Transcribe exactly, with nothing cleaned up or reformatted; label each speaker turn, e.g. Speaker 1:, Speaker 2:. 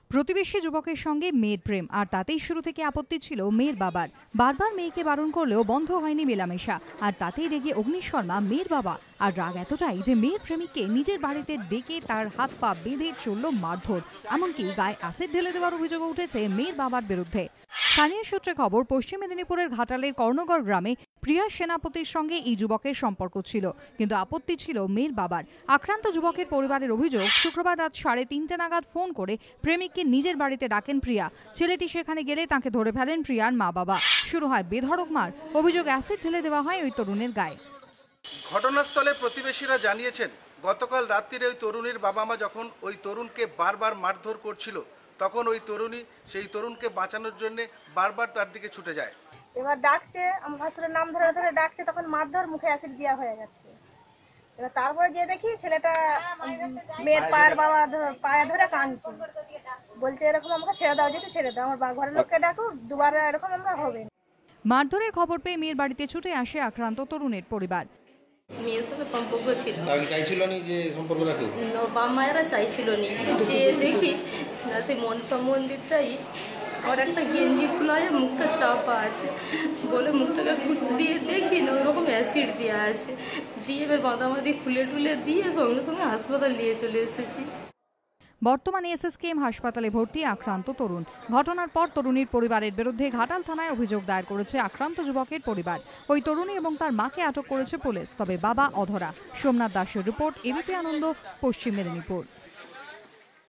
Speaker 1: প্রতিবেশী যুবকের সঙ্গে মেয়ের প্রেম, আর তাতেই শুরু থেকে আপত্তি ছিল মেয়ের বাবার। বারবার মেয়েকে বারণ করলেও বন্ধ হয়নি মেলামেশা, আর তাতেই রেগে অগ্নিশ শর্মা মেয়ের বাবা। আর রাগ এতটাই যে মেয়ের প্রেমিককে নিজের বাড়িতে ডেকে তার হাত পা বেঁধে চলল মারধর, এমনকি গায়ে অ্যাসিড ঢেলে দেওয়ার অভিযোগ উঠেছে মেয়ের বাবার বিরুদ্ধে। স্থানীয় সূত্রে খবর, পশ্চিম মেদিনীপুরের ঘাটালের কর্ণগড় গ্রামে প্রিয়া সেনাপতির সঙ্গে এই যুবকের সম্পর্ক ছিল, কিন্তু আপত্তি ছিল মেয়ের বাবার। আক্রান্ত যুবকের পরিবারের অভিযোগ, শুক্রবার রাত সাড়ে তিনটে নাগাদ ফোন করে প্রেমিককে নিজের বাড়িতে ডাকেন প্রিয়া। ছেলেটি সেখানে গেলে তাকে ধরে ফেলেন প্রিয়ার মা বাবা। শুরু হয় বেধড়ক মার। অভিযোগ, অ্যাসিড ঢেলে দেওয়া হয় ওই তরুণের গায়ে।
Speaker 2: ঘটনাস্থলে প্রতিবেশীরা জানিয়েছেন, গতকাল রাত্রিরে ওই তরুণীর বাবা মা যখন ওই তরুণকে বারবার মারধর করছিল, তখন ওই তরুণী সেই তরুণকে বাঁচানোর জন্য বারবার তার দিকে ছুটে যায়।
Speaker 3: এবার ডাকছে, আমার ভাসুরের নাম ধরে ধরে ডাকছে, তখন মারধর, মুখে অ্যাসিড দেওয়া হয়ে গেছে। এবার তারপরে গিয়ে দেখি ছেলেটা মেয়ের পায়ের বাবা পায়ে ধরে কাঁদছে, বলছে এরকম আমাকে ছেড়ে দাও, যেহেতু ছেড়ে দাও, আমার ঘরের লোককে ডাকো, দুবার এরকম আমরা হবে।
Speaker 1: মারধরের খবর পেয়ে মেয়ের বাড়িতে ছুটে আসে আক্রান্ত তরুণের পরিবার।
Speaker 4: মেয়ের সঙ্গে সম্পর্ক ছিল,
Speaker 5: তারা চাইছিল না যে সম্পর্ক রাখুক,
Speaker 4: বাবা মায়েরা চাইছিল না। যে দেখি না সেই মন সম্বন্ধিতটাই আমার একটা গেঞ্জি খোলা হয়ে মুখটা চাপা আছে বলে মুখটাকে দিয়ে দেখি না ওরকম অ্যাসিড দেওয়া আছে, দিয়ে এবার বাঁধাবাঁধি খুলে টুলে দিয়ে সঙ্গে সঙ্গে হাসপাতাল নিয়ে চলে এসেছি।
Speaker 1: বর্তমানে এসএসকেএম হাসপাতালে ভর্তি আক্রান্ত তরুণ। ঘটনার পর তরুণীর পরিবারের বিরুদ্ধে ঘাটাল থানায় অভিযোগ দায়ের করেছে আক্রান্ত যুবকের পরিবার। ওই তরুণী এবং তার মাকে আটক করেছে পুলিশ, তবে বাবা অধরা। সোমনাথ দাসের রিপোর্ট, এবিপি আনন্দ, পশ্চিম মেদিনীপুর।